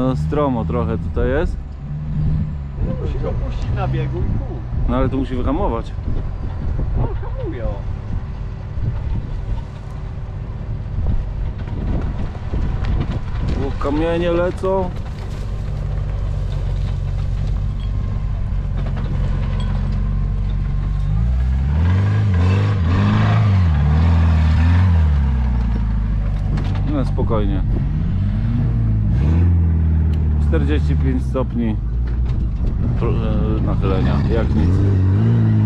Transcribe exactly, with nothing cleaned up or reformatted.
No stromo trochę tutaj jest. No, musi go puścić na biegu i pół. No ale tu musi wyhamować. No hamuje o. Bo kamienie lecą. No spokojnie. czterdzieści pięć stopni nachylenia, jak nic.